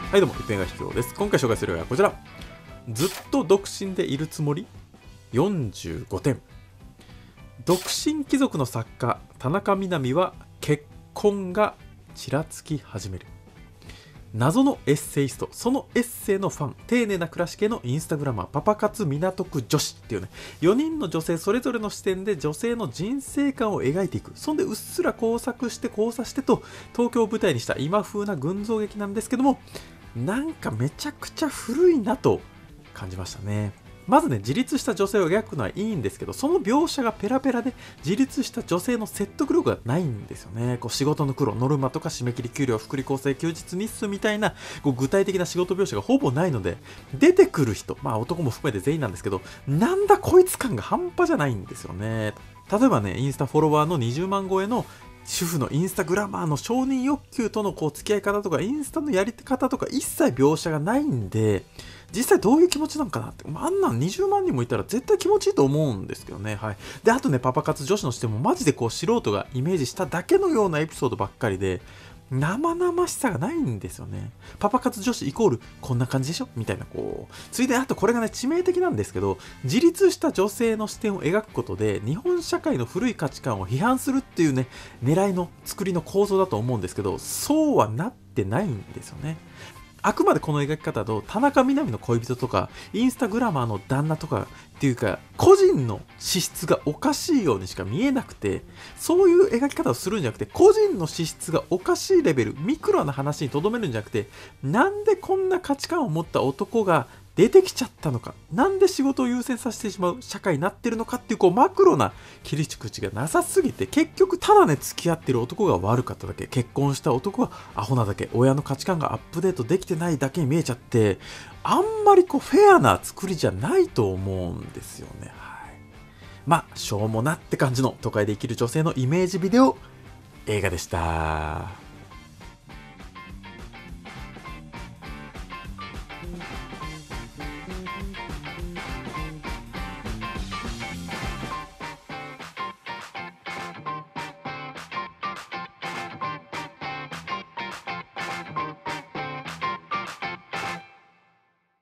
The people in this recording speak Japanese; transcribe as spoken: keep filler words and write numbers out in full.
はいどうも、一平が秘境です。今回紹介するのはこちら。ずっと独身でいるつもり ?よんじゅうごてん。独身貴族の作家、田中みな実は結婚がちらつき始める。謎のエッセイスト、そのエッセイのファン、丁寧な暮らし系のインスタグラマー、パパ活港区女子っていうね、よにんの女性それぞれの視点で女性の人生観を描いていく。そんでうっすら工作して交差してと、東京を舞台にした今風な群像劇なんですけども、なんかめちゃくちゃ古いなと感じましたね。まずね、自立した女性を描くのはいいんですけど、その描写がペラペラで自立した女性の説得力がないんですよね。こう仕事の苦労、ノルマとか締め切り、給料、福利厚生、休日日数みたいなこう具体的な仕事描写がほぼないので、出てくる人、まあ男も含めて全員なんですけど、なんだこいつ感が半端じゃないんですよね。例えばね、インスタフォロワーのにじゅうまん超えの主婦のインスタグラマーの承認欲求とのこう付き合い方とかインスタのやり方とか一切描写がないんで、実際どういう気持ちなんかなって、あんなんにじゅうまんにんもいたら絶対気持ちいいと思うんですけどね。はい。で、あとね、パパ活女子の視点もマジでこう素人がイメージしただけのようなエピソードばっかりで、生々しさがないんですよね。パパ活女子イコールこんな感じでしょみたいなこう。ついであとこれがね致命的なんですけど、自立した女性の視点を描くことで日本社会の古い価値観を批判するっていうね狙いの作りの構造だと思うんですけど、そうはなってないんですよね。あくまでこの描き方と田中みな実の恋人とかインスタグラマーの旦那とかっていうか個人の資質がおかしいようにしか見えなくて、そういう描き方をするんじゃなくて個人の資質がおかしいレベルミクロな話にとどめるんじゃなくて、なんでこんな価値観を持った男が出てきちゃったのか、なんで仕事を優先させてしまう社会になってるのかっていうこうマクロな切り口がなさすぎて、結局ただね付き合ってる男が悪かっただけ、結婚した男がアホなだけ、親の価値観がアップデートできてないだけに見えちゃって、あんまりこうフェアな作りじゃないと思うんですよね。はい。まあしょうもなって感じの都会で生きる女性のイメージビデオ映画でした。